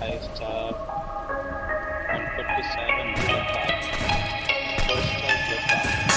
5 star 147 Bloodbath. First star Bloodbath.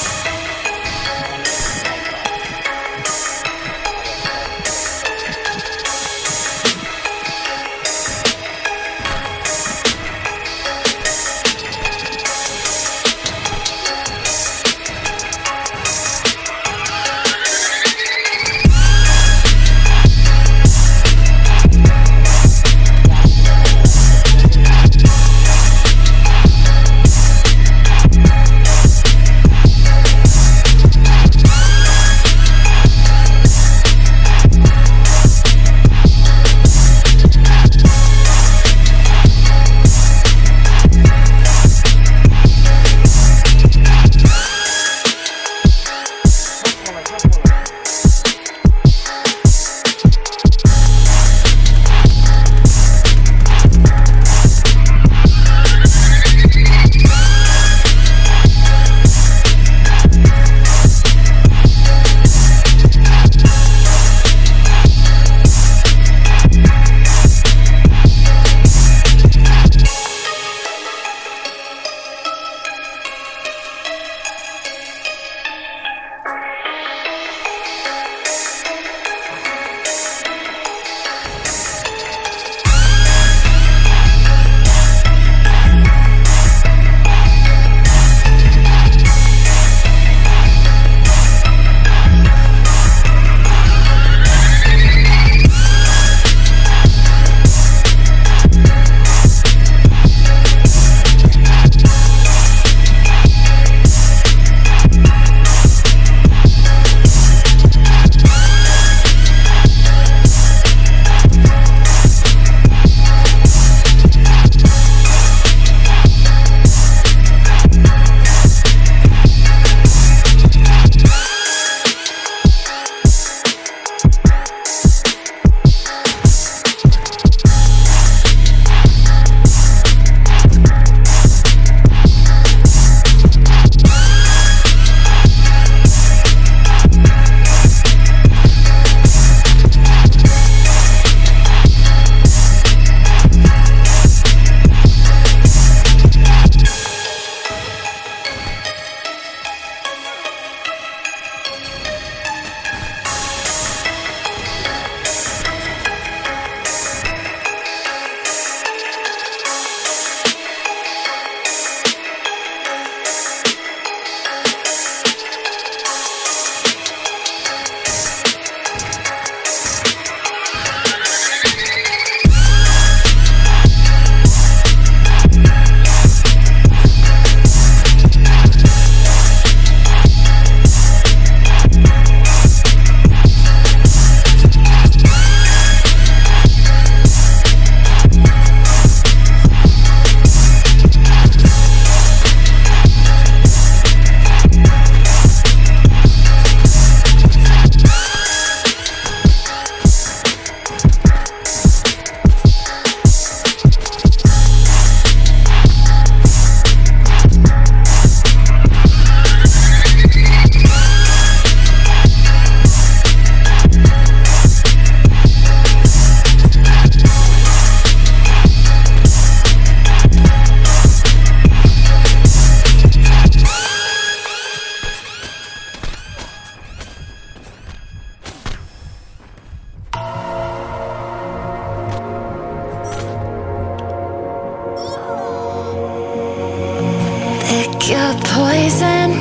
Your poison.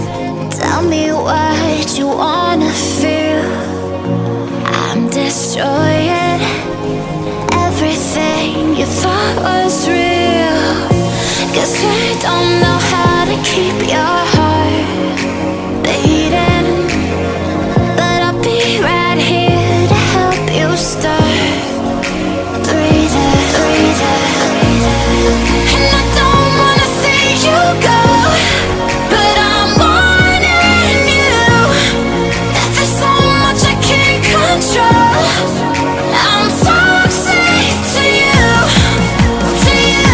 Tell me what you wanna feel. I'm destroying everything you thought was real. 'Cause I don't know how to keep your heart beating, but I'll be right here to help you start breathing, breathing. And I don't wanna see you go, but I'm warning you that there's so much I can't control. I'm toxic to you, to you.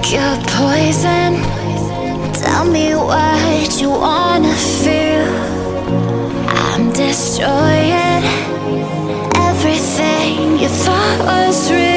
You're poison. Tell me what you wanna feel. I'm destroying everything you thought was real.